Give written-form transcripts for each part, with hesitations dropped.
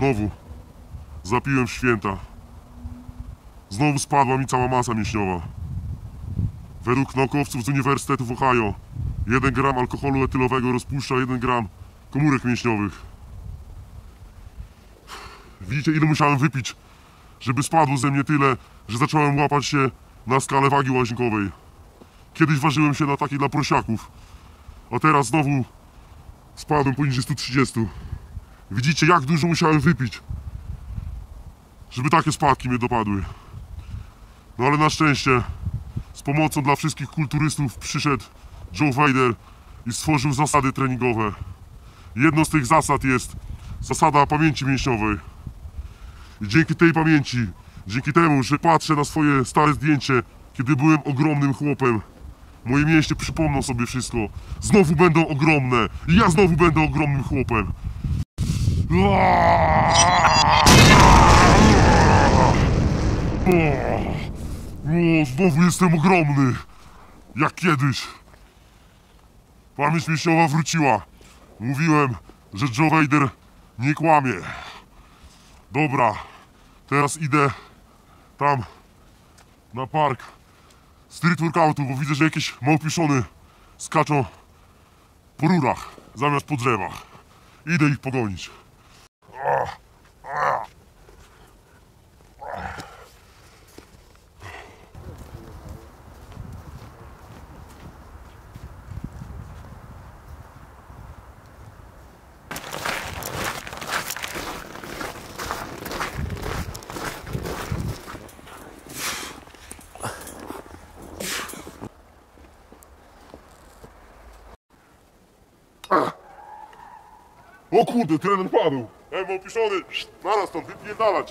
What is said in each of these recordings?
Znowu zapiłem w święta. Znowu spadła mi cała masa mięśniowa. Według naukowców z Uniwersytetu w Ohio 1 gram alkoholu etylowego rozpuszcza 1 gram komórek mięśniowych. Widzicie, ile musiałem wypić, żeby spadło ze mnie tyle, że zacząłem łapać się na skalę wagi łazienkowej. Kiedyś ważyłem się na takiej dla prosiaków, a teraz znowu spadłem poniżej 130. Widzicie, jak dużo musiałem wypić, żeby takie spadki mnie dopadły. No ale na szczęście z pomocą dla wszystkich kulturystów przyszedł Joe Weider i stworzył zasady treningowe. Jedną z tych zasad jest zasada pamięci mięśniowej. I dzięki tej pamięci, dzięki temu, że patrzę na swoje stare zdjęcie, kiedy byłem ogromnym chłopem, moje mięśnie przypomną sobie wszystko. Znowu będą ogromne i ja znowu będę ogromnym chłopem. Znowu jestem ogromny, jak kiedyś. Pamięć mięśniowa wróciła. Mówiłem, że Joe Weider nie kłamie. Dobra, teraz idę tam na park street workoutu, bo widzę, że jakieś małpiszony skaczą po rurach zamiast po drzewach. Idę ich pogonić. O kurde, trener padł! Małpiszony, naraz stąd, wypierdalać!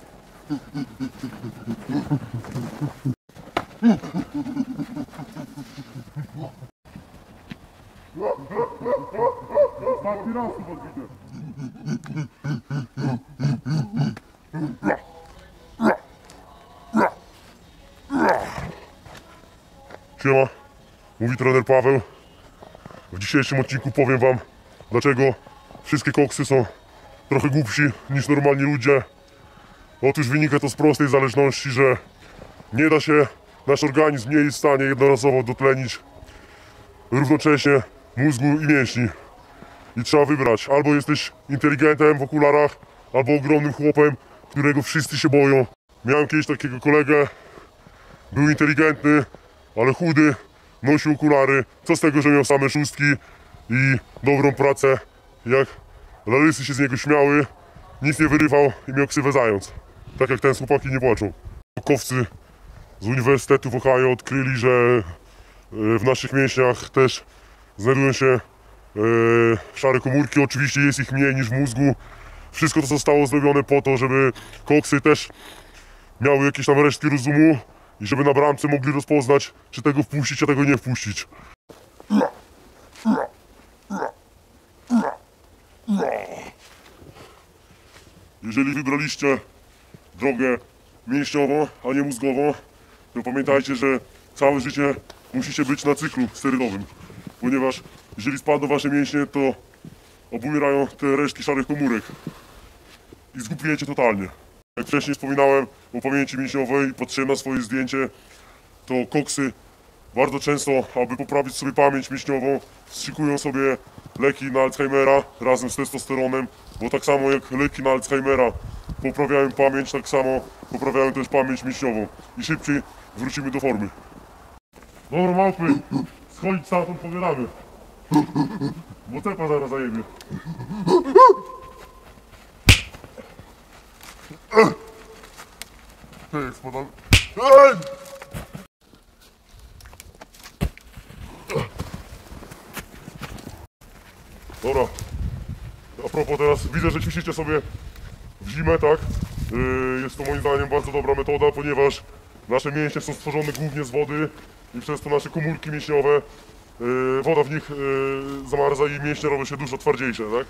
Ostatni raz tu podbite. Siema, mówi trener Paweł. W dzisiejszym odcinku powiem wam, dlaczego wszystkie koksy są trochę głupsi niż normalni ludzie. Otóż wynika to z prostej zależności, że nie da się nasz organizm nie jest w stanie jednorazowo dotlenić równocześnie mózgu i mięśni. I trzeba wybrać, albo jesteś inteligentem w okularach, albo ogromnym chłopem, którego wszyscy się boją. Miałem kiedyś takiego kolegę, był inteligentny, ale chudy, nosił okulary. Co z tego, że miał same szóstki i dobrą pracę, jak lalysy się z niego śmiały, nic nie wyrywał i miał ksywę zając. Tak jak ten, chłopaki nie płaczą. Naukowcy z Uniwersytetu w Ohio odkryli, że w naszych mięśniach też znajdują się szare komórki. Oczywiście jest ich mniej niż w mózgu. Wszystko to zostało zrobione po to, żeby koksy też miały jakieś tam resztki rozumu i żeby na bramce mogli rozpoznać, czy tego wpuścić, a tego nie wpuścić. Jeżeli wybraliście drogę mięśniową, a nie mózgową, to pamiętajcie, że całe życie musicie być na cyklu sterydowym, ponieważ jeżeli spadną wasze mięśnie, to obumierają te resztki szarych komórek i zgłupiejecie totalnie. Jak wcześniej wspominałem o pamięci mięśniowej i patrzyłem na swoje zdjęcie, to koksy bardzo często, aby poprawić sobie pamięć mięśniową, wstrzykują sobie leki na Alzheimera razem z testosteronem, bo tak samo jak leki na Alzheimera poprawiają pamięć, tak samo poprawiają też pamięć mięśniową i szybciej wrócimy do formy. Dobra, małpy, schodzić stamtąd pogadamy, bo cepa zaraz zajebie. Hej, spadam. Dobra, a propos teraz, widzę, że ćwiczycie sobie w zimę, tak? Jest to moim zdaniem bardzo dobra metoda, ponieważ nasze mięśnie są stworzone głównie z wody i przez to nasze komórki mięśniowe, woda w nich zamarza i mięśnie robią się dużo twardziejsze, tak?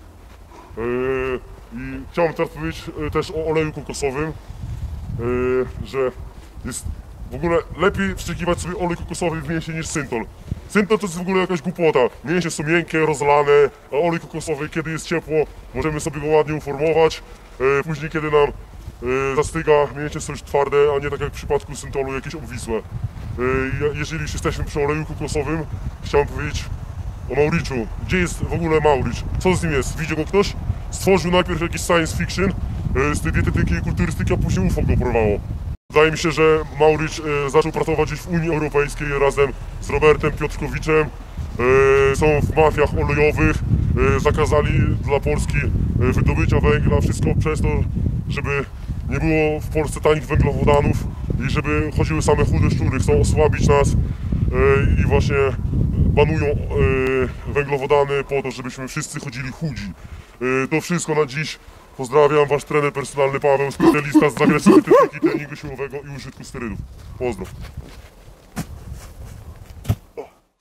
I chciałbym teraz powiedzieć też o oleju kokosowym, że jest w ogóle lepiej wstrzykiwać sobie olej kokosowy w mięsie niż syntol. Syntol to jest w ogóle jakaś głupota. Mięsie są miękkie, rozlane, a olej kokosowy, kiedy jest ciepło, możemy sobie go ładnie uformować. Później, kiedy nam zastyga, mięśnie są już twarde, a nie tak jak w przypadku syntolu, jakieś obwisłe. Jeżeli już jesteśmy przy oleju kokosowym, chciałem powiedzieć o Mauriczu. Gdzie jest w ogóle Mauricz? Co z nim jest? Widział go ktoś? Stworzył najpierw jakiś science fiction z tej dietetyki i kulturystyki, a później UFO go porwało. Wydaje mi się, że Mauricz zaczął pracować gdzieś w Unii Europejskiej razem z Robertem Piotrkowiczem. Są w mafiach olejowych, zakazali dla Polski wydobycia węgla, wszystko przez to, żeby nie było w Polsce tanich węglowodanów i żeby chodziły same chude szczury, chcą osłabić nas i właśnie banują węglowodany po to, żebyśmy wszyscy chodzili chudzi. To wszystko na dziś. Pozdrawiam, wasz trener personalny Paweł, specjalista z zakresu dietetyki, treningu siłowego i użytku sterydów. Pozdrow.